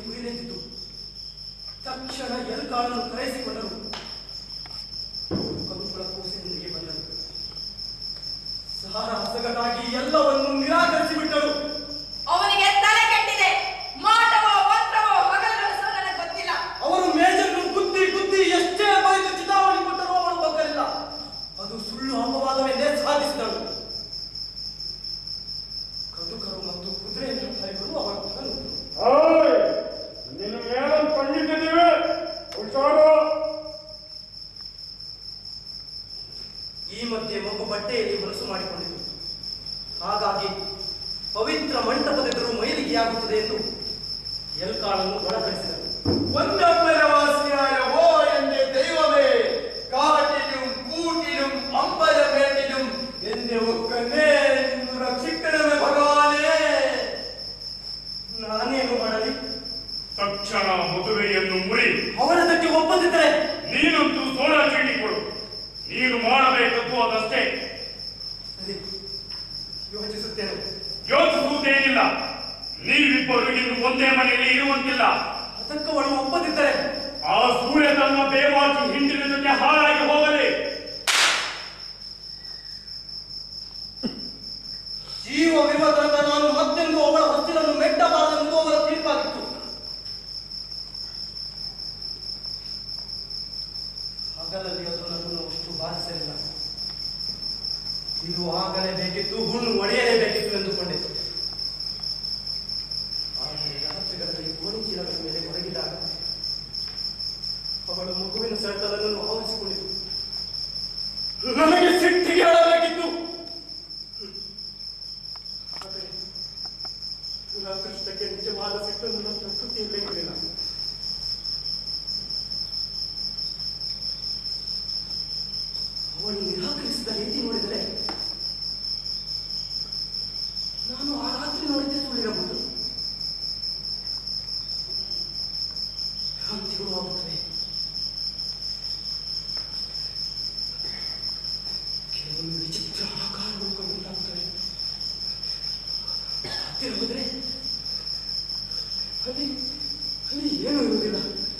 ಕುಯ್ದೆದ್ದಿತು. ತಕ್ಷಣ ಎಲ್ಕಾಳನ್ನು ಕರೆಸಿಕೊಂಡರು. ಕಂಕುಳ ಕೂಸಿನೊಂದಿಗೆ ಬಂದರು. ಸಾರ ಹಸಗಟಾಗಿ ಎಲ್ಲವನ್ನು ನಿರಾಕರಿಸಿ ಬಿಟ್ಟರು. ಅವನಿಗೆ ತಲೆ ಕೆಟ್ಟಿದೆ. ಮಾಟವೋ ಮಂತ್ರವೋ ಹಗಲುಗಳಿಸೋ ನನಗೆ ಗೊತ್ತಿಲ್ಲ. ಅವರು ಮೇಜನ್ನು ಗುದ್ದಿ ಗುದ್ದಿ ಎಷ್ಟೇ ಬೈದು ಚಿತಾವಣೆ ಕೊಟ್ಟರೂ ಅವಳು ಬಗ್ಗಲಿಲ್ಲ. ಅದು ಸುಳ್ಳು ಅಪವಾದವೆಂದೇ ಸಾಧಿಸಿದಳು. ಕಟುಕರು ಮತ್ತು ಕುದುರೆ ವ್ಯಾಪಾರಿಗಳು ಅವರ ಈ ಮಧ್ಯೆ ಮಗು ಬಟ್ಟೆಯಲ್ಲಿ ಹೊಲಸು ಮಾಡಿಕೊಂಡಿತು. ಹಾಗಾಗಿ ಪವಿತ್ರ ಮಂಟಪದೆದುರು ಮೈಲಿಗೆಯಾಗುತ್ತದೆ ಎಂದು ಎಲ್ಕಾಳನ್ನು ಒಳಪಡಿಸಿದರು. ഒന്നമ്പലവാസിയായ ഓ എന്റെ ദൈവമേ, കാട്ടിലും കൂട്ടിലും അമ്പലമേട്ടിലും എന്റെ ഒക്കനെ നിന്നു രക്ഷിക്കണമേ ഭഗവാനേ. ನಾನೇನು ಮಾಡಲಿ? ತಕ್ಷಣ ಮದುವೆಯನ್ನು ಮುರಿ. ಅವರದಕ್ಕೆ ಒಪ್ಪದಿದ್ದರೆ ನೀನಂತೂ ಸೋಡಾ ಚೀಟಿ ಕೊಡು. ನೀನು ಮಾಡಬೇಕದ್ದು ಅದಷ್ಟೇ. ಸರಿ, ಯೋಚಿಸುತ್ತೇನೆ. ಯೋಚಿಸುವುದೇನಿಲ್ಲ. ನೀವಿಬ್ಬರು ಇನ್ನು ಒಂದೇ ಮನೆಯಲ್ಲಿ ಇರುವಂತಿಲ್ಲ. ಅದಕ್ಕೆ ಅವಳು ಒಪ್ಪದಿದ್ದರೆ ಆ ಸೂರ್ಯ ತನ್ನ ಬೇವಾಚಿ ಹಿಂದಿನ ಜೊತೆ ಹಾಳಾಗಿ ಹೋಗಲಿ. ಜೀವವಿರುವುದರಿಂದ ನಾನು ಮತ್ತೆಂದು ಅವಳ ಹತ್ತಿರನ್ನು ಮೆಟ್ಟಬಾರದೆಂದು ಅವರ ತೀರ್ಪಾಗಿತ್ತು. ಹಗಲಲ್ಲಿ ಅದು ನನ್ನನ್ನು ಅಷ್ಟು ಬಾಧಿಸಲಿಲ್ಲ. ಇದು ಆಗಲೇಬೇಕಿತ್ತು, ಹುಣ್ಣು ಒಡೆಯಲೇಬೇಕಿತ್ತು ಎಂದುಕೊಂಡಿತ್ತು. ಆದರೆ ರಾತ್ರಿಗಳಲ್ಲಿ ಗೋಣಿ ಚೀಲಗಳ ಮೇಲೆ ಹೊರಗಿದಾಗ ಅವಳ ಮಗುವಿನ ಸೆಳೆತವನ್ನು ಆವರಿಸಿಕೊಂಡಿತು. ನನಗೆ ಸಿಟ್ಟಿಗೆ ಹೇಳಬೇಕಿತ್ತು. ಆದರೆ ದುರಾದೃಷ್ಟಕ್ಕೆ ನಿಜವಾದ ಸಿಟ್ಟನ್ನು ನನ್ನ ಪ್ರಕೃತಿಯಲ್ಲೇ ಇರಲಿಲ್ಲ. ಅವಳು ನಿರಾಕರಿಸಿದ ರೀತಿ ನೋಡಿದರೆ ನಾನು ಆ ರಾತ್ರಿ ನೋಡಿದ್ದೆ ಸುಳ್ಳಿರಬಹುದು. ಭ್ರಾಂತಿಗಳು ಆಗುತ್ತವೆ. ಕೆಲವೊಮ್ಮೆ ವಿಚಿತ್ರ ಆಕಾರಗಳು ಕಂಡುಂಟಾಗುತ್ತವೆ. ಹತ್ತಿರ ಹೋದರೆ ಅಲ್ಲಿ ಏನೂ ಇರುವುದಿಲ್ಲ.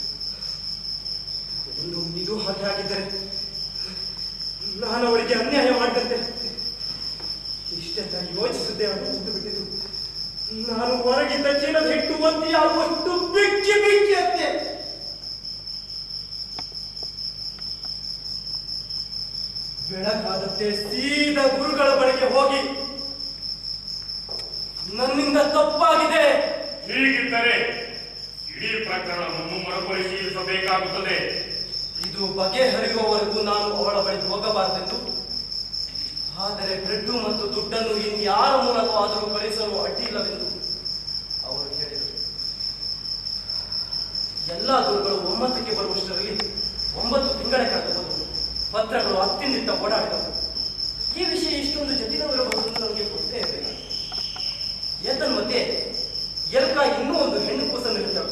ಒಂದು ಇದು ಹಾಗೆ ಆಗಿದ್ದರೆ ನಾನು ಅವಳಿಗೆ ಅನ್ಯಾಯ ಮಾಡಿದಂತೆ. ಇಷ್ಟೆಲ್ಲ ಯೋಚಿಸದೆ ಅವಳು ಮುದ್ದು ಬಿಟ್ಟಿದ್ದು. ನಾನು ಹೊರಗಿದ್ದ ಚೀಲದ ಹಿಟ್ಟು ಒತ್ತಿಯಾಗುವಷ್ಟು ಬಿಕ್ಕಿ ಬಿಕ್ಕಿ ಅತ್ತೆ. ಬೆಳಗಾದತ್ತೆ ಸೀದಾ ಗುರುಗಳ ಬಳಿಗೆ ಹೋಗಿ ನನ್ನಿಂದ ತಪ್ಪಾಗಿದೆ. ಹೀಗಿದ್ದರೆ ಇಡೀ ಪ್ರಕರಣವನ್ನು ಮರುಪರಿಶೀಲಿಸಬೇಕಾಗುತ್ತದೆ. ಇದು ಬಗೆಹರಿಯುವವರೆಗೂ ನಾನು ಅವಳ ಬಳಿ ಹೋಗಬಾರದೆಂದು, ಆದರೆ ಬ್ರೆಡ್ಡು ಮತ್ತು ದುಡ್ಡನ್ನು ಇನ್ಯಾರ ಮೂಲಕವಾದರೂ ಕಳಿಸಲು ಅಡ್ಡಿಯಿಲ್ಲವೆಂದು ಅವರು ಹೇಳಿದರು. ಎಲ್ಲ ಗುರುಗಳು 9ಕ್ಕೆ ಬರುವಷ್ಟರಲ್ಲಿ 9 ತಿಂಗಳ ಕಳೆದು ಬಂದವು. ಪತ್ರಗಳು ಅತ್ತಿಂದಿತ್ತ ಓಡಾಡಿದವು. ಈ ವಿಷಯ ಇಷ್ಟೊಂದು ಜಟಿಲವಿರಬಹುದು ಎಂದು ನನಗೆ ಗೊತ್ತೇ ಇರಲಿಲ್ಲ. ಏತನ್ಮಧ್ಯೆ ಎಲ್ಕ ಇನ್ನೂ ಒಂದು ಹೆಣ್ಣು ಕೂಸನ್ನು ಇಟ್ಟಳು.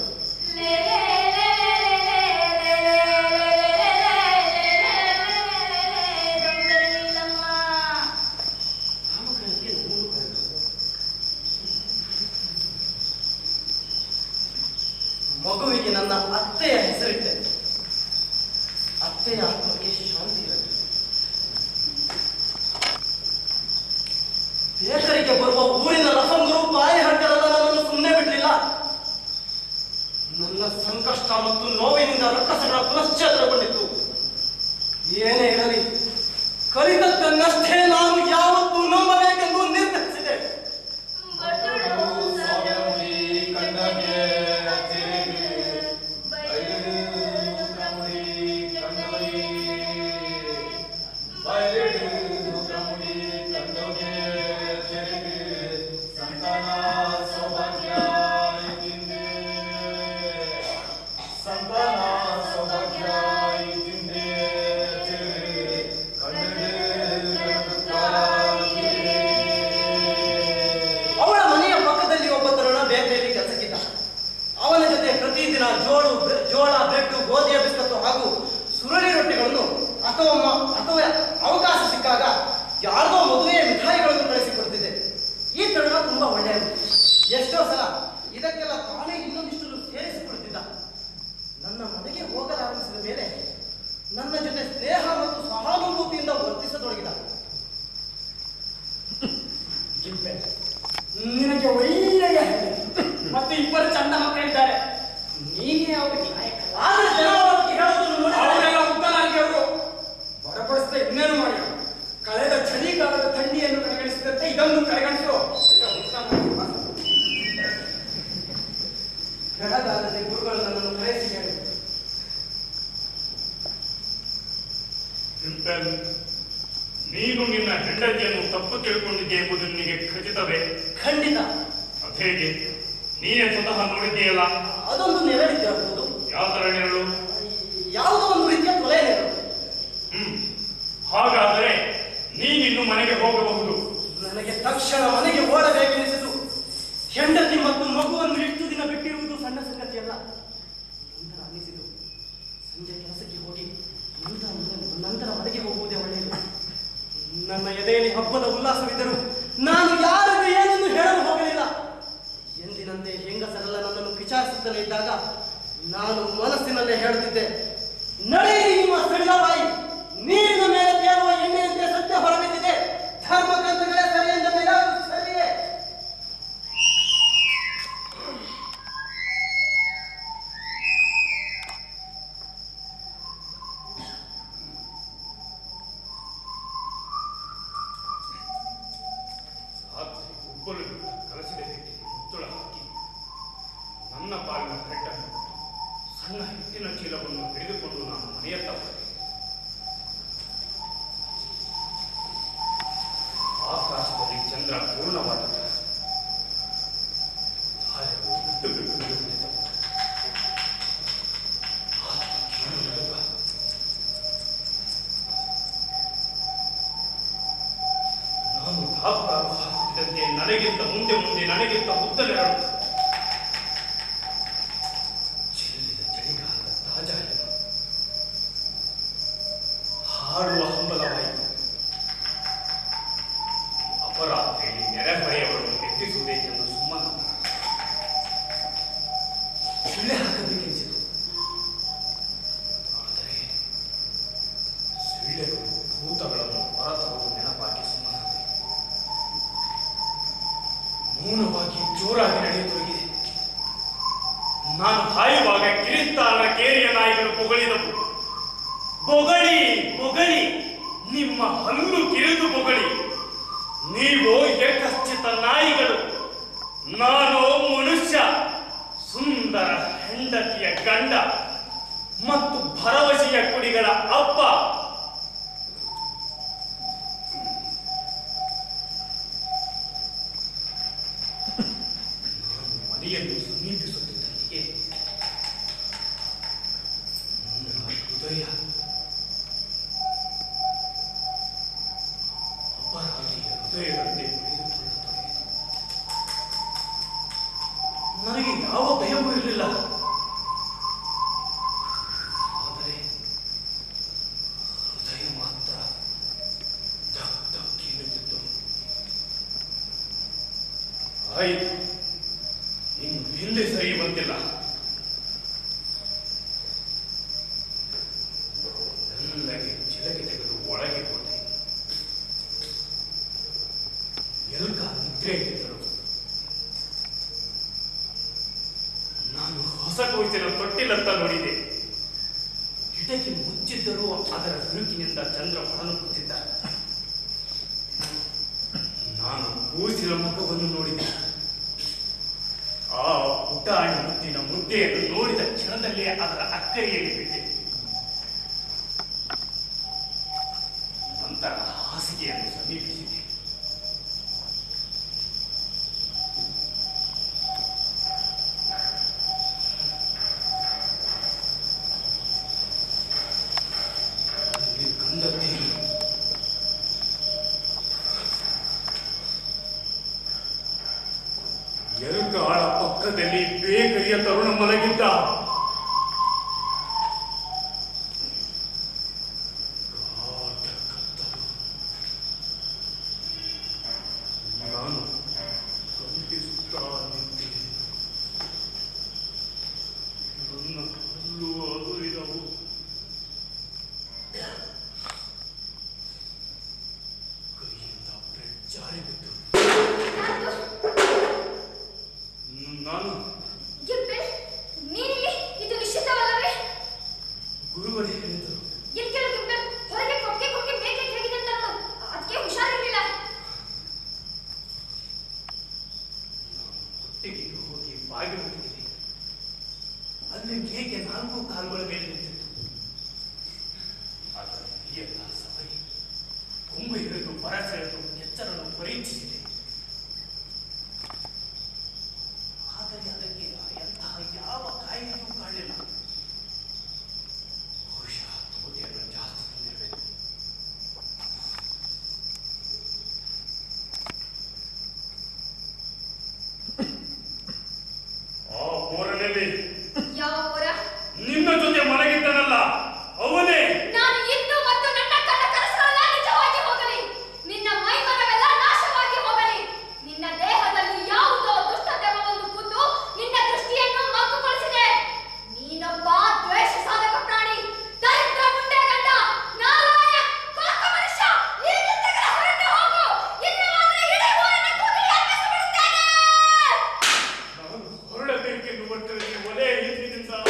ಮಗುವಿಗೆ ನನ್ನ ಅತ್ತೆಯ ಹೆಸರಿಟ್ಟೆ. ಅತ್ತೆಯ ಆತ್ಮಕ್ಕೆ ಶಾಂತಿ ಇರಲಿ. ಬೇಕರಿಗೆ ಬರುವ ಊರಿನ ರಸಂಗರು ಬಾಯಿ ಹಡ್ಡರೆಲ್ಲ ನನ್ನನ್ನು ಸುಮ್ಮನೆ ಬಿಡಲಿಲ್ಲ. ನನ್ನ ಸಂಕಷ್ಟ ಮತ್ತು ನೋವಿನಿಂದ ರಕ್ಕಸಗಳ ಪುನಶ್ಚೇತನಗೊಂಡಿತ್ತು. ಏನೇ ಇರಲಿ, ಕಲಿತದ್ದನ್ನಷ್ಟೇ ನಾನು ಯಾವತ್ತೂ ನಂಬಬೇಕೆಂದು ನಿರ್ಧರಿಸಿದೆ. ಜೋಳ, ಬ್ರೆಡ್, ಗೋಧಿಯ ಬಿಸ್ಕತ್ತು ಹಾಗೂ ಸುರಳಿ ರೊಟ್ಟಿಗಳನ್ನು ಅಥವಾ ಅವಕಾಶ ಸಿಕ್ಕಾಗ ಯಾರ್ದೋ ಮದುವೆಯ ಮಿಠಾಯಿಗಳನ್ನು ಕಳಿಸಿಕೊಡ್ತಿದ್ದೆ. ಈ ತರುಣ ತುಂಬಾ ಒಳ್ಳೆಯದು. ಎಷ್ಟೋ ಸಲ ಇದಕ್ಕೆಲ್ಲ ತಾನೇ ಇನ್ನೊಂದಿಷ್ಟು ಸೇರಿಸಿ ಹೋಗ್ಲಿಕ್ಕೆ ಲಾಯಕಲ್ಲ. ಆದ್ರೆ ಜನ ಅವರಿಗೆ ಹೇಳೋದನ್ನು ನೋಡಿ ಅವರೆಲ್ಲ ಮುಗ್ಧನಾಗಿ ಅವರು ಬರಪಡಿಸ್ತಾ ಇನ್ನೇನು ಮಾಡಿ ಕಳೆದ ಚಳಿಗಾಲದ ಥಂಡಿಯನ್ನು ಕಡೆಗಣಿಸಿದಂತೆ ಇದನ್ನು ಕಡೆಗಣಿಸು. ಬೆಳಗಾಗದೆ ಗುರುಗಳು ನನ್ನನ್ನು ಕರೆಸಿ ಹೇಳಿದರು. ಜಿಂಪಲ್, ನೀನು ನಿನ್ನ ಹೆಂಡತಿಯನ್ನು ತಪ್ಪು ತಿಳ್ಕೊಂಡಿದ್ದೆ ಎಂಬುದು ನಿನಗೆ ಖಚಿತವೇ? ಖಂಡಿತ. ಅದೇಗೆ? ನೀನೇ ಸ್ವತಃ ನೋಡಿದ್ದೀಯಲ್ಲ. ಅದೊಂದು ನೆರಳಿದ್ದಿರಬಹುದು. ಯಾವ ತರ ನೆರಳು? ಯಾವುದೋ ಒಂದು ರೀತಿಯ ಕೊಲೆ ನೆರಳು. ಹಾಗಾದರೆ ನೀನಿನ್ನು ಮನೆಗೆ ಹೋಗಬಹುದು. ನನಗೆ ತಕ್ಷಣ ಮನೆಗೆ ಓಡಬೇಕೆನಿಸಿತು. ಹೆಂಡತಿ ಮತ್ತು ಮಗುವನ್ನು ಎಷ್ಟು ದಿನ ಬಿಟ್ಟಿರುವುದು ಸಣ್ಣ ಸಂಗತಿಯಲ್ಲ. ನಂತರ ಅನ್ನಿಸಿತು, ಸಂಜೆ ಕೆಲಸಕ್ಕೆ ಹೋಗಿ ನಂತರ ಮನೆಗೆ ಹೋಗುವುದೇ ಒಳ್ಳೆಯದು. ನನ್ನ ಎದೆಯಲ್ಲಿ ಹಬ್ಬದ ಉಲ್ಲಾಸವಿದ್ದರೂ ನಾನು ಯಾರಿಗೂ ಏನನ್ನು ಹೇಳಲು ಹೋಗಲಿಲ್ಲ. ಎಂದಿನಂತೆ ಹೆಂಗಸರೆಲ್ಲ ನನ್ನನ್ನು ವಿಚಾರಿಸುತ್ತಲೇ ಇದ್ದಾಗ ನಾನು ಮನಸ್ಸಿನಲ್ಲೇ ಹೇಳುತ್ತಿದ್ದೆ, ನಡೆಯಿರಿ ನಿಮ್ಮ ಸಡಿಲವಾಯಿ, ನೀರಿನ ಮೇಲೆ ತೇಲುವ ಎಣ್ಣೆಯಂತೆ ಸತ್ಯ ಹೊರಬಿದ್ದಿದೆ. ಧರ್ಮಗ್ರಂಥಗಳೇ ಸರಿಯಿಂದ ಮೇಲೆ ಸರಿಯೇ. ಕಲಸಿದ ಹಿಟ್ಟಿಗೆ ಮುಚ್ಚಳ ಹಾಕಿ ನನ್ನ ಪಾಲಿನ ಹೆಟ್ಟನ್ನು ಸಣ್ಣ ಹಿಟ್ಟಿನ ಚೀಲವನ್ನು ಹಿಡಿದುಕೊಂಡು ನಾನು ಮನೆಯತ್ತ ಹೋದೆ. ಆಕಾಶದಲ್ಲಿ ಚಂದ್ರ ಪೂರ್ಣವಾದ ತಾರೆಗಳು ಬಿಟ್ಟು ಬಿಟ್ಟು ಬಿಡುತ್ತಿದ್ದವು. ನಾನು ಕಾಪು ಹಾಕುತ್ತಿದ್ದಂತೆ ನನಗಿಂತ ಮುಂದೆ ಮುಂದೆ ನನಗಿಂತ ಉದ್ದನೆರಳು ಚೆಲ್ಲಿದ ಚಳಿಗಾಲದ ತಾಜಾ ಹಾಡುವ ಹಂಬಲವಾಯಿತು. ಅಪರಾತ್ರಿಯಲ್ಲಿ ನೆರೆಹೊರೆಯವರನ್ನು ಎತ್ತಿಸುವುದೇಕೆಂದು ಸುಮ್ಮನ ಸುಳ್ಳೆ ಹಾಕಬೇಕೆನಿಸಿತು. ಆದರೆ ಸುಳ್ಳೆಗಳು ಭೂತಗಳನ್ನು ಹೊರತರುವುದು ನೆನಪಾಗಿ ಸುಮ್ಮನಾದೆ. ಮೌನವಾಗಿ ಜೋರಾಗಿ ನಡೆಯತೊಡಗಿದೆ. ನಾನು ಹಾಯುವಾಗ ಕಿರಿಸ್ತಾನ ಕೇರಿಯ ನಾಯಿಗಳು ಬೊಗಳಿದವು. ಬೊಗಳಿ ಬೊಗಳಿ, ನಿಮ್ಮ ಹಲ್ಲು ಕಿರಿದು ಬೊಗಳಿ. ನೀವು ಏಕಶ್ಚಿತ ನಾಯಿಗಳು, ನಾನು ಮನುಷ್ಯ, ಸುಂದರ ಹೆಂಡತಿಯ ಗಂಡ ಮತ್ತು ಭರವಸೆಯ ಕುಡಿಗಳ ಅಪ್ಪ. ನಾನು ಮನೆಯನ್ನು ಸಮೀಪಿಸುತ್ತಿದ್ದಂತೆಯೇ ನನ್ನ ಹೃದಯ ಅಪರಾಧಿಯ ಹೃದಯದಂತೆ ಬಡಿದುಕೊಳ್ಳತೊಡಗಿತು. ನನಗೆ ಯಾವ ಭಯವೂ ಇರಲಿಲ್ಲ. ಆದರೆ ಹೃದಯ ಮಾತ್ರ ಧಕ್ ಧಕ್ ಎನ್ನುತ್ತಿತ್ತು. ಆಯಿತು, ಇನ್ನು ಹಿಂದೆ ಸರಿಯುವಂತಿಲ್ಲ. ಎಲ್ಲಗೆ ಚಿಲಕೆ ತೆಗೆದು ಒಳಗೆ ಹೋದೆ. ಎಲ್ಕ ನಿದ್ರೆ ಇದ್ದರು. ನಾನು ಹೊಸ ಕೋಚಿನ ತೊಟ್ಟಿಲಂತ ನೋಡಿದೆ. ಕಿಟಕಿ ಮುಚ್ಚಿದ್ದರೂ ಅದರ ಬಿರುಕಿನಿಂದ ಚಂದ್ರ ಹೊರನುಕ್ಕುತ್ತಿದ್ದ. ನಾನು ಕೂಸಿನ ಮುಖವನ್ನು ನೋಡಿದೆ. ಆ ಪುಟಾಣಿ ಮುದ್ದಿನ ಮುದ್ದೆಯನ್ನು ನೋಡಿದ ಕ್ಷಣದಲ್ಲಿ ಅದರ ಅಕ್ಕರಿಯಲ್ಲಿ ಬಿಟ್ಟೆ. ನಂತರ ಹಾಸಿಗೆಯನ್ನು ಸಮೀಪಿಸಿದೆ. ಕಂದದ್ದೇನು? ಎರುಗಾಳ ಪಕ್ಕದಲ್ಲಿ ಬೇಕರಿಯ ತರುಣ ಮಲಗಿದ್ದ. ಅಲ್ಲಿ ಹೇಗೆ 4 ಕಾಲುಗಳ ಮೇಲೆ ನಿಂತಿತ್ತು. ಆದರೆ ಈ ಎಲ್ಲ ಸಭೆ ಕೊಂಬು ಹಿಡಿದು ಬರಸೆಳೆದು ಎಚ್ಚರನ್ನು ಪರೀಕ್ಷಿಸಿದೆ. ಆದರೆ ಅದಕ್ಕೆ ಎಂತಹ ಯಾವ ಕಾಯಿಲೆಯೂ ಕಾಣಲಿಲ್ಲ. ಬಹುಶಃ ತೋಟೆಯನ್ನು ಜಾಸ್ತಿ ತಿಂದಿರಬೇಕು. ಆ ಊರಿನಲ್ಲಿ ಯಾವ ಊರ? ನಿನ್ನ ಜೊತೆ ಮಲಗಿದ್ದನಲ್ಲ ಅವನೇ. ನಾನು ಇಂದು ಮತ್ತು ನನ್ನ ಕಣ್ಣ ಕನಸುಗಳೆಲ್ಲ ನಿಜವಾಗಿ ಹೋಗಲಿ. ನಿನ್ನ ಮೈಮನವೆಲ್ಲ ನಾಶವಾಗಿ ಹೋಗಲಿ. ನಿನ್ನ ದೇಹದಲ್ಲಿ ಯಾವುದೋ ದುಷ್ಟದೆವವನ್ನು ಕುದ್ದು ನಿನ್ನ ದೃಷ್ಟಿಯನ್ನು ಮಗ್ಗುಗೊಳಿಸಿದೆ. ನೀನೊಬ್ಬ ದ್ವೇಷ ಸಾಧಕ ಪ್ರಾಣಿ, ದರಿದ್ರ ಮುಂಡೆ ಗಂಡ, ನಾಲಾಯ ಪಾಪ ಮನುಷ್ಯ. ಈಗಿಂದಲೇ ಹೊರಟು ಹೋಗು. ಇಲ್ಲವಾದರೆ ಇಡೀ ಊರನ್ನು ಕೂಗಿ ಎಬ್ಬಿಸಿಬಿಡುತ್ತೇನೆ. ನಾನು ಹೊರಡಬೇಕೆಂದು ಒಟ್ಟರಲ್ಲಿ ಒಲೆ ಹಿಂದಿನಿಂದ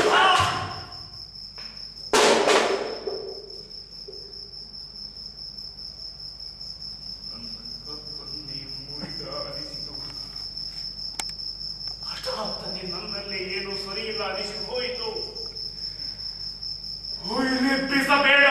ಹಠಾತ್ತನೆ ನನ್ನಲ್ಲಿ ಏನು ಸರಿಯಿಲ್ಲ ಅನಿಸಿ ಹೋಯಿತು. ಎಬ್ಬಿಸಬೇಡ.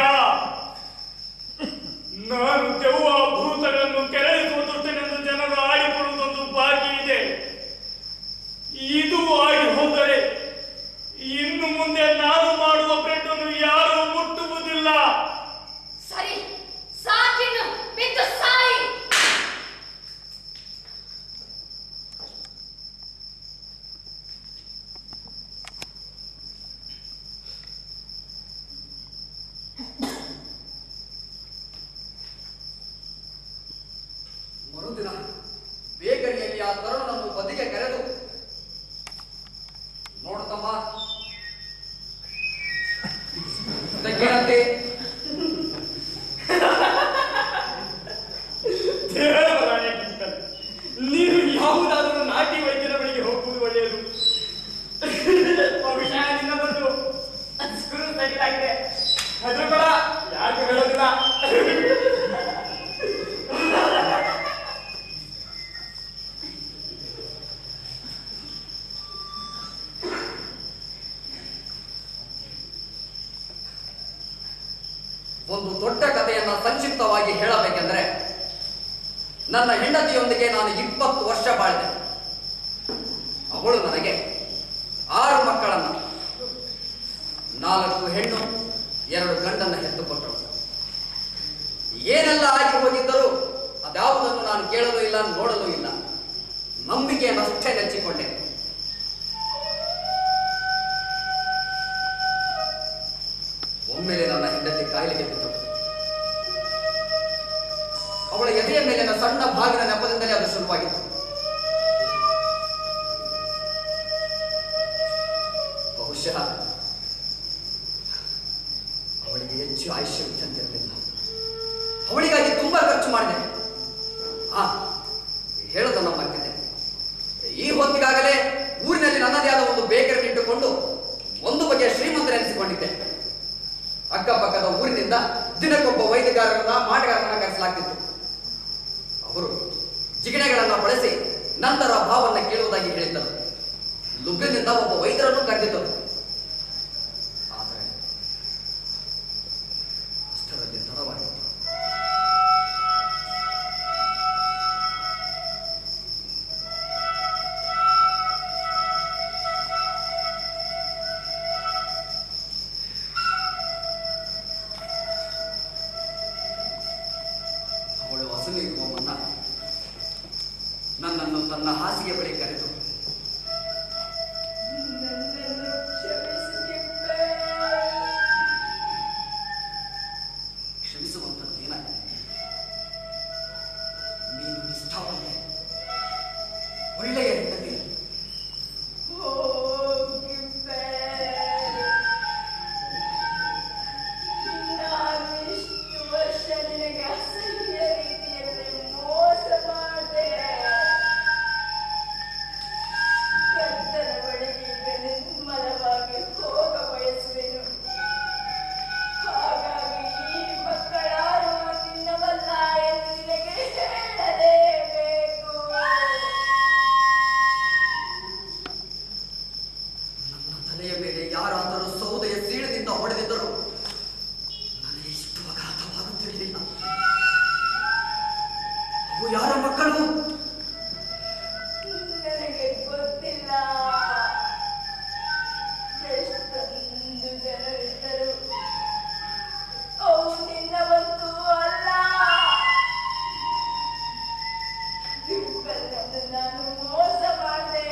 ನಾನು ದೆವ್ವ ಭೂತಗಳನ್ನು ಕೆರಳಿಸುವ ದುಷ್ಟನೆಂದು ಜನರು ಆಡಿಕೊಳ್ಳುವುದೊಂದು ಬಾಕಿ ಇದೆ. ಇದು ಆಗಿ ಹೋದರೆ ಇನ್ನು ಮುಂದೆ ನಾನು ಮಾಡುವ ಬ್ರೆಡ್ಡನ್ನು ಯಾರೂ ಮುಟ್ಟುವುದಿಲ್ಲ. ಸರಿ, ಸಾಕಿನ್ನು, ಬಿದ್ದು ಸಾಯಿ. ಮರುದಿನ ಬೇಕರಿಯಲ್ಲಿ ಆ ತರುಣನನ್ನು ಬದಿಗೆ ಕರೆದು, ನೋಡುತ್ತಮ್ಮ, ಇದಕ್ಕೇನಂತೆ? ನೀನು ಯಾವುದಾದರೂ ನಾಟಿ ವೈದ್ಯರ ಬಳಿಗೆ ಹೋಗುವುದು ಒಳ್ಳೆಯದು. ಬಹುಶಃ ನಿನ್ನದೊಂದು ಸ್ಕ್ರೂ ಸರಿಯಾಗಿದೆ. ಅದ್ರ ಕೂಡ ಯಾಕೆ ಹೇಳೋದಿಲ್ಲ. ಒಂದು ದೊಡ್ಡ ಕಥೆಯನ್ನ ಸಂಕ್ಷಿಪ್ತವಾಗಿ ಹೇಳಬೇಕೆಂದರೆ, ನನ್ನ ಹೆಂಡತಿಯೊಂದಿಗೆ ನಾನು 20 ವರ್ಷ ಬಾಳಿದೆ. ಅವಳು ನನಗೆ 6 ಮಕ್ಕಳನ್ನ, 4 ಹೆಣ್ಣು 2 ಗಂಡನ್ನ ಹೆತ್ತುಕೊಟ್ಟಳು. ಏನೆಲ್ಲ ಆಗಿ ಹೋಗಿದ್ದರೂ ಅದ್ಯಾವುದನ್ನು ನಾನು ಕೇಳಲೂ ಇಲ್ಲ, ನೋಡಲೂ ಇಲ್ಲ. ನಂಬಿಕೆಯನ್ನಷ್ಟೇ ನೆಚ್ಚಿಕೊಂಡೆ. ಒಮ್ಮೆಲೆ ನನ್ನ ಹೆಂಡತಿ ಕಾಯಿಲೆಗೆ ಬಿದ್ದಳು. ಅವಳ ಎದೆಯ ಮೇಲಿನ ಸಣ್ಣ ಭಾಗಿನ ನೆಪದಿಂದಲೇ ಅದು ಶುರುವಾಗಿತ್ತು. ಬಹುಶಃ ಅವಳಿಗೆ ಹೆಚ್ಚು ಆಯುಷ್ಯವಿದ್ದಂತಿರಲಿಲ್ಲ. ಅವಳಿಗಾಗಿ ತುಂಬಾ ಖರ್ಚು ಮಾಡಿದೆ. ಹೇಳೋದನ್ನ ಮರ್ತಿದ್ದೆ. ಈ ಹೊತ್ತಿಗಾಗಲೇ ಊರಿನಲ್ಲಿ ನನ್ನದೇ ಆದ ಒಂದು ಬೇಕರಿ ಇಟ್ಟುಕೊಂಡು ಒಂದು ಬಗೆಯ ಶ್ರೀಮಂತರೆನಿಸಿಕೊಂಡಿದ್ದೆ. ಅಕ್ಕಪಕ್ಕದ ಊರಿನಿಂದ ದಿನಕ್ಕೊಬ್ಬ ವೈದ್ಯಗಾರರನ್ನ ಮಾಟಗಾರರನ್ನ ಕರೆಸಲಾಗ್ತಿತ್ತು. ಅವರು ಜಿಗಣೆಗಳನ್ನ ಬಳಸಿ ನಂತರ ಭಾವನ್ನ ಕೇಳುವುದಾಗಿ ಹೇಳಿದ್ದರು. ಲುಬ್ಬಿನಿಂದ ಒಬ್ಬ ವೈದ್ಯರನ್ನು ಕರೆದಿದ್ದರು. ಆದರೆ ಅಷ್ಟರಲ್ಲಿ ತಡವಾಗಿತ್ತು. ಹಸುವಿರುವ ಮುನ್ನ ನನ್ನನ್ನು ತನ್ನ ಹಾಸಿಗೆ ಬಳಿ ಕರೆದು, ಕ್ಷಮಿಸುವಂಥದ್ದು ಏನಾಗಿದೆ? ನೀನು ನಿಷ್ಠಾವಂತೆ, ಒಳ್ಳೆಯ ಹೆಂಡತಿ. ಎದೆಯ ಮೇಲೆ ಯಾರಾದರೂ ಸೌದೆಯ ಸೀಳದಿಂದ ಹೊಡೆದಿದ್ದರು ನನಗೆ ಇಷ್ಟು ಅಘಾತವಾಗುತ್ತಿರಲಿಲ್ಲ. ಅವು ಯಾರ ಮಕ್ಕಳು? ನನಗೆ ಗೊತ್ತಿಲ್ಲ. ಎಷ್ಟೊಂದು ಜನರಿದ್ದರು. ಅವು ನಿನ್ನವಂತೂ ಅಲ್ಲ. ಗಿಂಪಲ್ನನ್ನು ನಾನು ಮೋಸ ಮಾಡಿದೆ.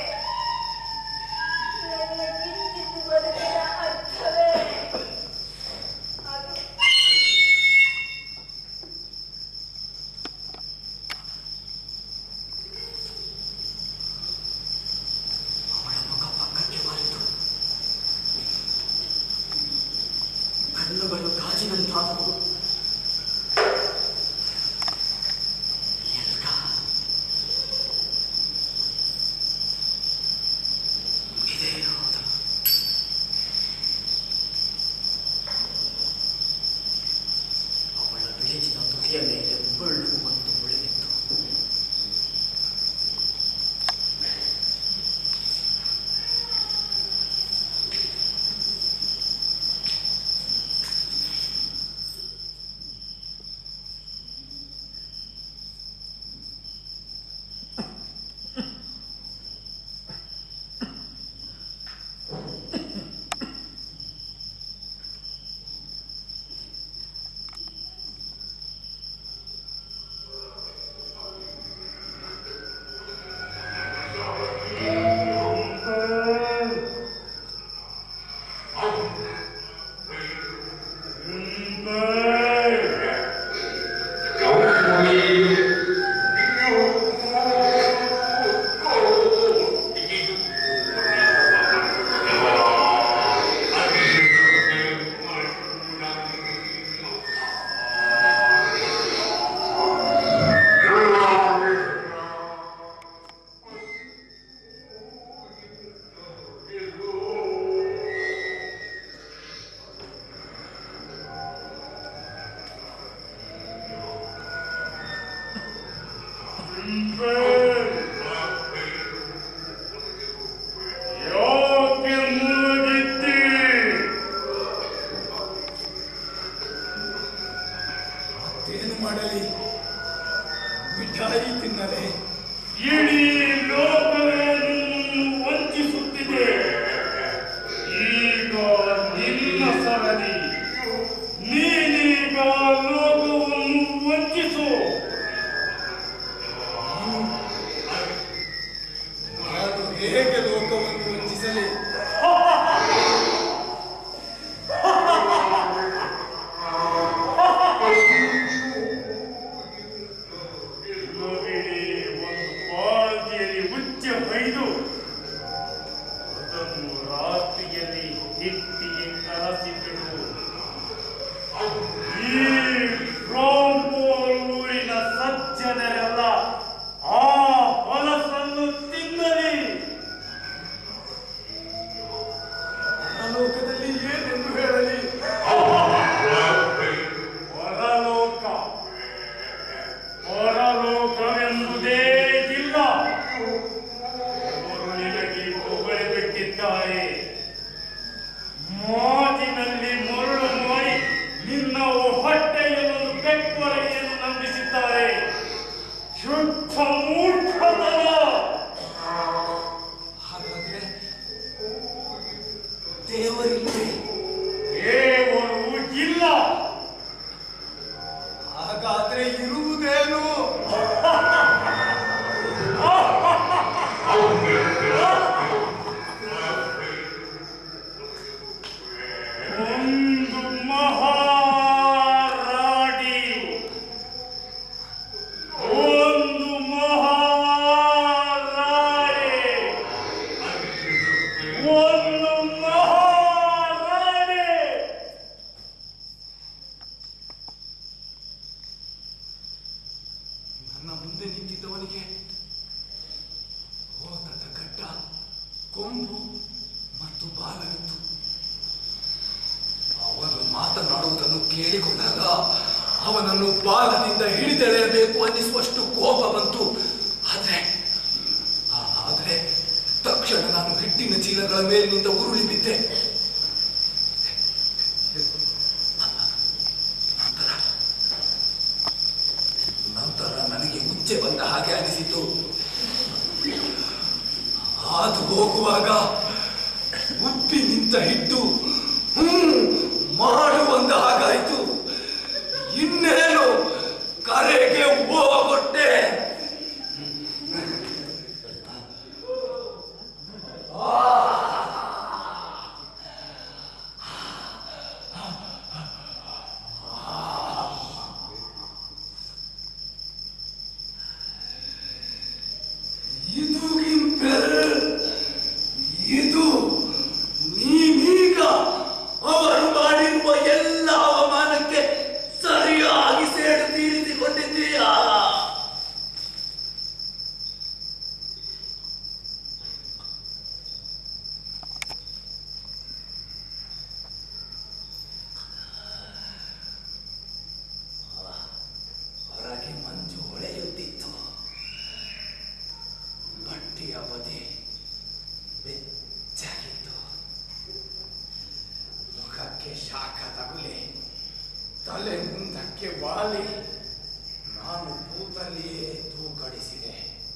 ನನ್ನ ಕಿಂಚಿತ್ತು ಬದುಕಿನ ಅರ್ಥವೇ ಅದು. ಅವಳ ಮುಖ ಪಕ್ಕಕ್ಕೆ ಮಾರಿತು. ಕಣ್ಣುಗಳು ಗಾಜಿನಂತಾದವು. ಅವಳ ಬಿಳಿಚಿನ ತುಟಿಯ ಮೇಲೆ ಮುಳ್ಳು ಮತ್ತು ಮುಳಿದಿತ್ತು. ಮಾತನಾಡುವುದನ್ನು ಕೇಳಿಕೊಂಡಾಗ ಅವನನ್ನು ಬಾಲದಿಂದ ಹಿಡಿದೆಳೆಯಬೇಕು ಅನ್ನಿಸುವಷ್ಟು ಕೋಪ ಬಂತು. ಆದರೆ ತಕ್ಷಣ ನಾನು ಗಟ್ಟಿ ಹಿಟ್ಟಿನ ಚೀಲಗಳ ಮೇಲಿನಿಂದ ಉರುಳಿ ಬಿದ್ದೆ. ನಂತರ ನನಗೆ ಮುಚ್ಚೆ ಬಂದ ಹಾಗೆ ಅನಿಸಿತು. ಹಾದು ಹೋಗುವಾಗ ಉಪ್ಪಿ ನಿಂತ ಹಿಟ್ಟು ಮಾಡುವಂದ ಹಾಗಾಯಿತು. ಇನ್ನೇನು ಕರೆಗೆ ಹೋಗೊಟ್ಟೆ. ಇದು ಗಿಂಪೆಲ್, ಇದು ನೀನೀಗ ಅವರು ಮಾಡಿರುವ ಎಲ್ಲ ಅವಮಾನಕ್ಕೆ ಸರಿಯಾಗಿ ಸೇಡು ತೀರಿಸಿಕೊಂಡಿದ್ದೀಯಾ? ಹೊರಗೆ ಮಂಜು ಹೊಳೆಯುತ್ತಿತ್ತು. ಬಟ್ಟೆಯ ಬದಿ ಬೆಚ್ಚಾಗಿತ್ತು. ಮುಖಕ್ಕೆ ಶಾಖ ತಗುಲಿ, ತಲೆ ಮುಂದಕ್ಕೆ ವಾಲಿ ನಾನು ಕೂತಲ್ಲಿಯೇ ತೂಕಡಿಸಿದೆ.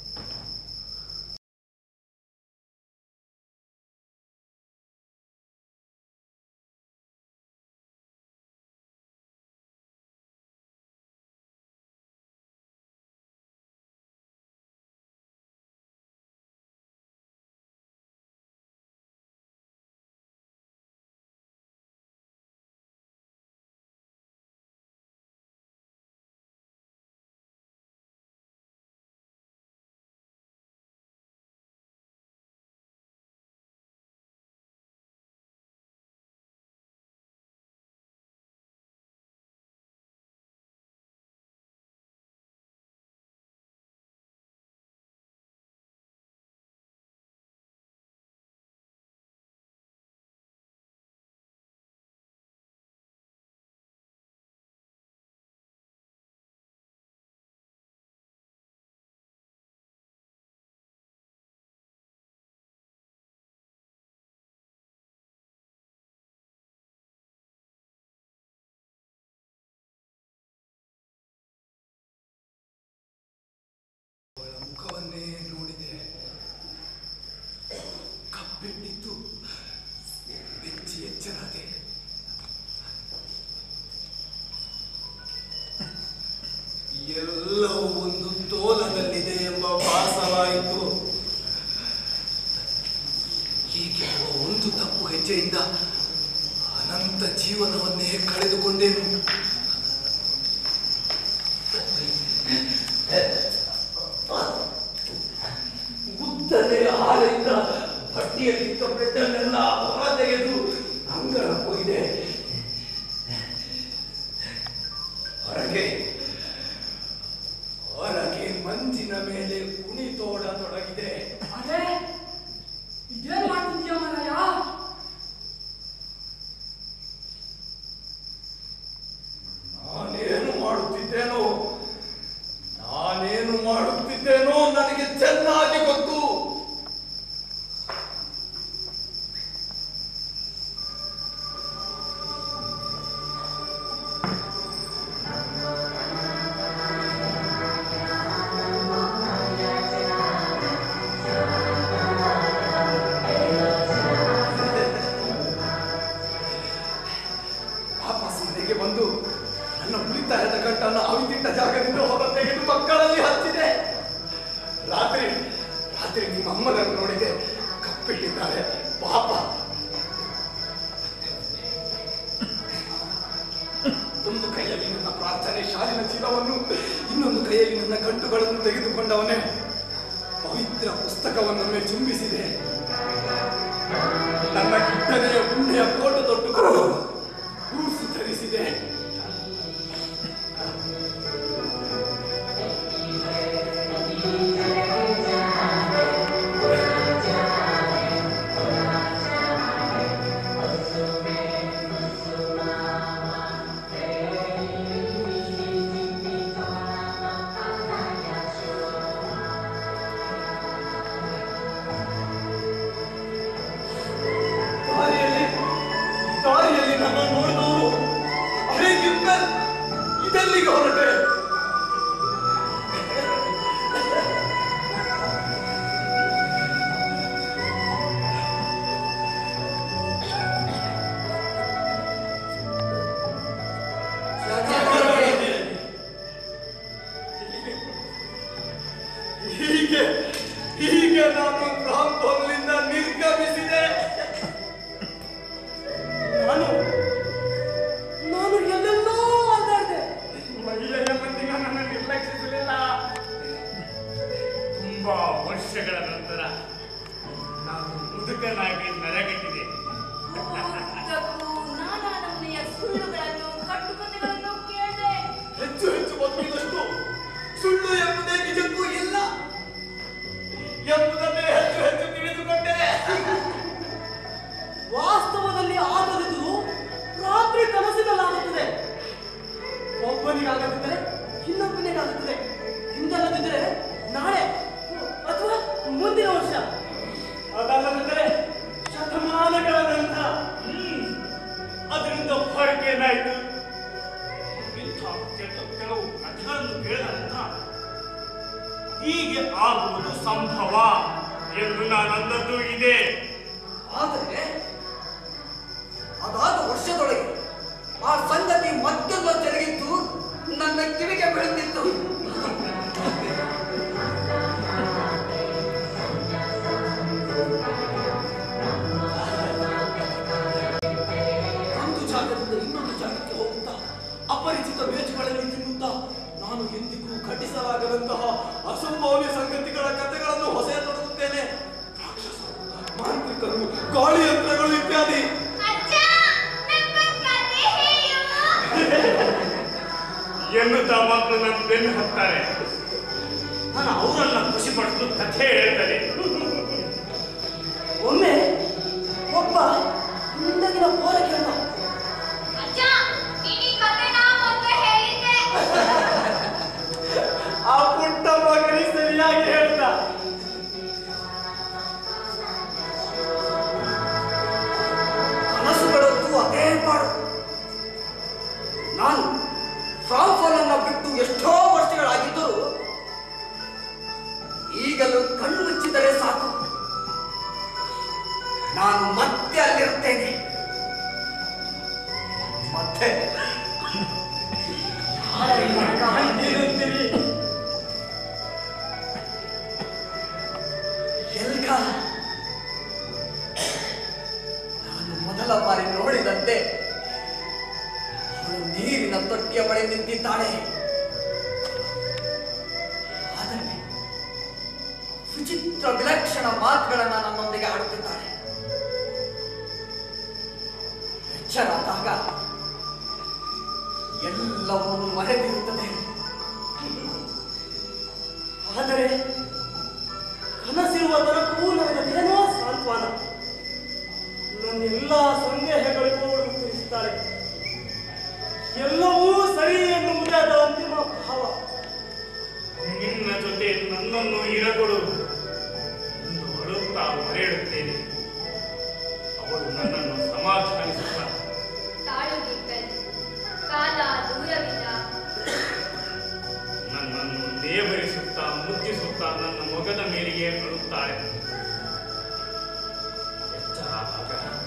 ಮುಖವನ್ನೇ ನೋಡಿದೆ. ಕಬ್ಬಿಟ್ಟಿತ್ತು. ಬೆಚ್ಚಿ ಎಚ್ಚರಾದೆ. ಎಲ್ಲವೂ ಒಂದು ತೋಲದಲ್ಲಿದೆ ಎಂಬ ಭಾಸವಾಯಿತು. ಹೀಗೆ ಒಂದು ತಪ್ಪು ಹೆಜ್ಜೆಯಿಂದ ಅನಂತ ಜೀವನವನ್ನೇ ಕಳೆದುಕೊಂಡೇನು. ಉದ್ದನೆ ಹಾಲಿಂದ ಭಟ್ಟಿಯಲ್ಲಿದ್ದ ಬೆಟ್ಟನ್ನೆಲ್ಲ ಹೊರ ತೆಗೆದು ಅಂಗಳ ಕೊಯ್ದೆ. ಹೊರಗೆ ಮಂಜಿನ ಮೇಲೆ ಕುಣಿತೋಡತೊಡಗಿದೆ. ಅದೇ ಇದೇನ್ ಮಾಡ್ತಿದ್ಯಾ ಮಾರಾಯ? ನಾನೇನು ಮಾಡುತ್ತಿದ್ದೇನೋ ನನಗೆ ಚೆನ್ನಾಗಿ ಗೊತ್ತು. ಎಲ್ಲಿಗೆ ಹೊರಟೆ? ಹೀಗೆ ನಾನು ಬ್ರಾಹ್ಮಣನಿಂದ ನಿರ್ಗಮಿಸಿದೆ. ನಾನು ಎಲ್ಲೆಲ್ಲೋ ಅಲ್ಲಾಡಿದೆ. ಮಹಿಳೆಯ ಮಂದಿಗೆ ನನ್ನ ನಿರ್ಲಕ್ಷಿಸಲಿಲ್ಲ. ತುಂಬಾ ವರ್ಷಗಳ ನಂತರ ನಾನು ಮುದುಕನಾಗಿ ನರಗಟ್ಟಿದೆ. ನಾನಾ ನಮೂನೆಯ ಸುಳ್ಳುಗಳನ್ನು ಕಟ್ಟುಕತೆಗಳನ್ನು ಕೇಳಿದೆ. ಹೆಚ್ಚು ಹೆಚ್ಚು ಬದುಕಿದಷ್ಟು ಸುಳ್ಳು ಎಂಬುದೇ ನಿಜಕ್ಕೂ ಇಲ್ಲ ಎಂಬುದನ್ನೇ ಹೆಚ್ಚು ಹೆಚ್ಚು ತಿಳಿದುಕೊಂಡೆ. ವಾಸ್ತವದಲ್ಲಿ ಆಗದಿದ್ದು ರಾತ್ರಿ ಕನಸಿನಲ್ಲಾಗುತ್ತದೆ. ಒಬ್ಬನಿಗಾಗುತ್ತದೆ, ಇನ್ನೊಬ್ಬನಿಗಾಗುತ್ತದೆ. ಇಂದಲ್ಲದಿದ್ದರೆ ನಾಳೆ ಅಥವಾ ಮುಂದಿನ ವರ್ಷ, ಅದಲ್ಲದಿದ್ದರೆ ಶತಮಾನಗಳ ನಂತರ. ಅದರಿಂದ ಹೊರಗೆ ಏನಾಯ್ತು? ಇಂಥ ಕೆಲವು ಕಥೆಗಳನ್ನು ಕೇಳಿದ ನಂತರ ಹೀಗೆ ಆಗುವುದು ಸಂಭವ ಎಂದು ನಾನಂದದ್ದು ಇದೆ. ಆದರೆ ಅದಾದ ವರ್ಷದೊಳಗೆ ಆ ಸಂಗತಿ ಮತ್ತೊಂದು ಜರುಗಿದ್ದು ನನ್ನ ಕಿವಿಗೆ ಬೀಳುತ್ತಿತ್ತು. ಒಂದು ಜಾಗದಿಂದ ಇನ್ನೊಂದು ಜಾಗಕ್ಕೆ ಹೋಗುತ್ತಾ ಅಪರಿಚಿತ ಮೇಜುಗಳಲ್ಲಿ ತಿನ್ನುತ್ತಾ ನಾನು ಎಂದಿಗೂ ಘಟಿಸಲಾಗದಂತಹ ಅಸಂಭಾವ್ಯ ಸಂಗತಿಗಳ ಕಥೆಗಳನ್ನು ಹೊಸೆಯತೊಡಗುತ್ತೇನೆ. ರಾಕ್ಷಸರು, ಮಾಂತ್ರಿಕರು, ಗಾಳಿ ಯಂತ್ರಗಳು ಇತ್ಯಾದಿ. ಎನ್ನುತ್ತಾ ಮಕ್ಕಳು ನನ್ನ ಬೆನ್ನು ಹಾಕ್ತಾರೆ. ನಾನು ಅವರನ್ನ ಖುಷಿಪಡಿಸಲು ಕಥೆ ಹೇಳ್ತಾರೆ. ಒಮ್ಮೆ ಒಬ್ಬ ಹಿಂದಗಿನ ಪೋರ ಕೇಳ, ಆ ಪುಟ್ಟ ಮಗನಿ ಸರಿಯಾಗಿ ಹೇಳ್ದ. ಕನಸುಗಳದ್ದು ಅದೇ ಪಾಡು. ನಾನು ಫ್ರಾಂಫೋನನ್ನ ಬಿಟ್ಟು ಎಷ್ಟೋ ವರ್ಷಗಳಾಗಿದ್ದರೂ ಈಗಲೂ ಕಣ್ಣು ಮುಚ್ಚಿದರೆ ಸಾಕು, ನಾನು ಮತ್ತೆ ಅಲ್ಲಿರುತ್ತೇನೆ. ಮತ್ತೆ ಎಲ್ಗ ನಾನು ಮೊದಲ ಬಾರಿ ನೋಡಿದಂತೆ ಅವಳು ನೀರಿನ ತೊಟ್ಟಿಯ ಬಳಿ ನಿಂತಿದ್ದಾಳೆ. ಆದರೆ ವಿಚಿತ್ರ ವಿಲಕ್ಷಣ ಮಾತುಗಳನ್ನ ನನ್ನೊಂದಿಗೆ ಆಡುತ್ತಿದ್ದಾಳೆ. ಎಚ್ಚರಾದಾಗ ಎಲ್ಲವನ್ನೂ ಮರೆತಿರುತ್ತದೆ. ಆದರೆ ಕನಸಿರುವ ತನಕವೂ ನನಗದೇನೋ ಸಾಂತ್ವನ. ನನ್ನೆಲ್ಲ ಸಂದೇಹಗಳಿಗೂ ಉತ್ತರಿಸುತ್ತಾಳೆ. ಎಲ್ಲವೂ ಸರಿ ಎನ್ನುವುದೇ ಅದರ ಅಂತಿಮ ಭಾವ. ನಿನ್ನ ಜೊತೆ ನನ್ನನ್ನು ಇರಗೊಡು ಎಂದು ಅಳುತ್ತಾ ಮರೆಯುತ್ತೇನೆ. ಅವಳು ನನ್ನನ್ನು ಸಮಾಧಾನಿಸುತ್ತಾಳೆ. ತಾಳು ಗಿಂಪಲ್, ಕಾಲ ದೂರವಿಲ್ಲ. ನನ್ನನ್ನು ನೇವರಿಸುತ್ತಾ ಮುದ್ದಿಸುತ್ತಾ ನನ್ನ ಮೊಗದ ಮೇಲೆಯೇ ಅಳುತ್ತಾಳೆ. ಎಚ್ಚರಾದಾಗ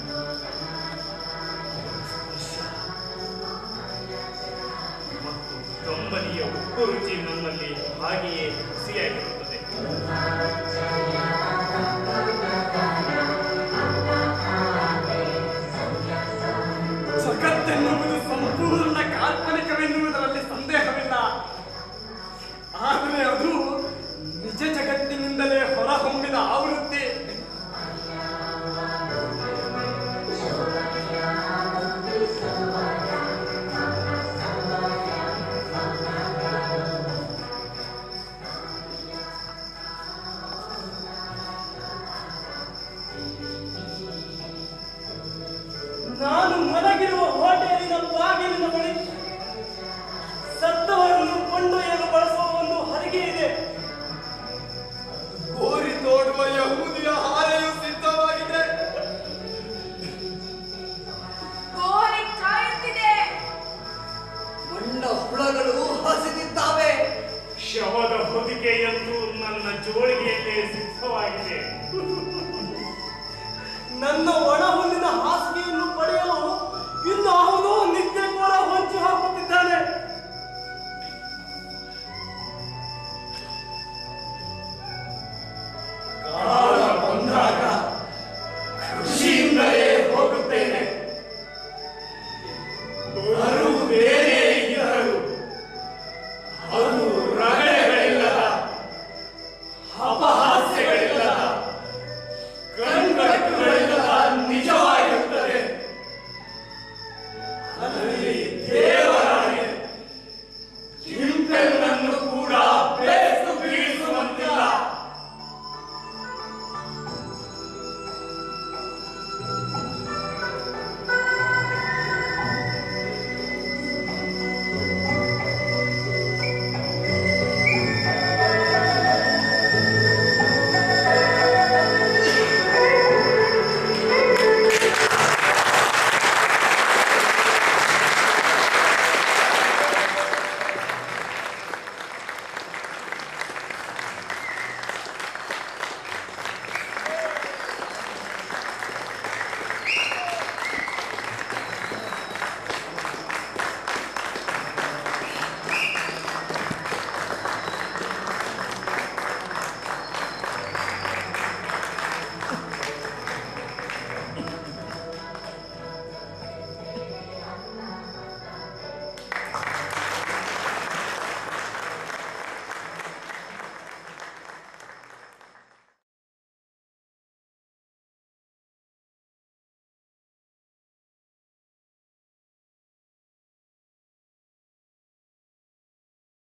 ಮತ್ತು ಕಂಬನಿಯ ಉಪ್ಪು ರುಚಿ ನನ್ನಲ್ಲಿ ಹಾಗೆಯೇ ಹಸಿಯಾಗಿರುತ್ತದೆ. ಜಗತ್ತೆನ್ನುವುದು ಸಂಪೂರ್ಣ ಕಾಲ್ಪನಿಕವೆನ್ನುವುದರಲ್ಲಿ ಸಂದೇಹವಿಲ್ಲ. ಆದರೆ ಅದು ನಿಜ ಜಗತ್ತಿನಿಂದಲೇ ಹೊರಹೊಮ್ಮಿದ ಆವೃತ್ತಿ. ನಾನು ಮಲಗಿರುವ ಹೋಟೆಲಿನ ಬಾಗಿಲಿನ ಬಳಿ ಸತ್ತವರನ್ನು ಕೊಂಡೊಯ್ಯಲು ಬಳಸುವ ಒಂದು ಹರಿಗೆ ಇದೆ. ಗೋರಿ ತೋಡುವ ಯಹೂದಿಯ ಹಾರೆಯು ಸಿದ್ಧವಾಗಿದೆ. ಗೋರಿ ಕಾಯುತ್ತಿದೆ. ಮಣ್ಣ ಹುಳಗಳು ಶವದ ಹೊದಿಕೆಯಂತೂ ನನ್ನ ಜೋಳಿಗೆಯಲ್ಲೇ ಸಿದ್ಧವಾಗಿದೆ. ನನ್ನ ಒಣ